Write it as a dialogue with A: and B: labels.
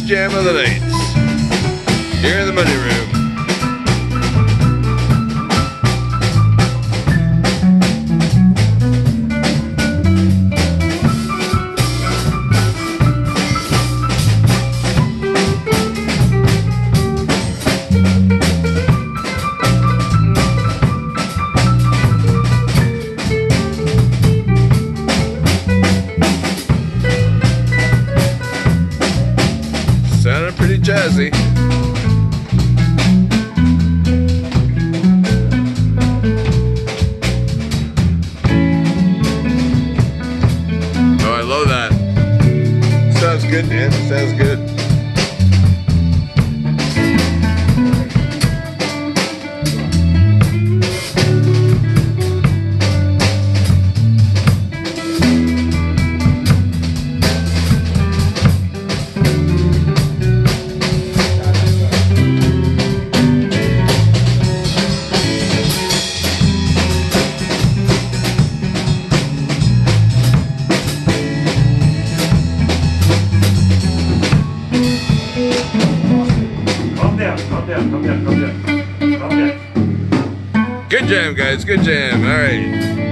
A: jam of the night here in the Muddy Room. Sounded pretty jazzy. Oh, I love that. Sounds good, man. Sounds good. Calm down.
B: Good jam, guys. Good jam. All right.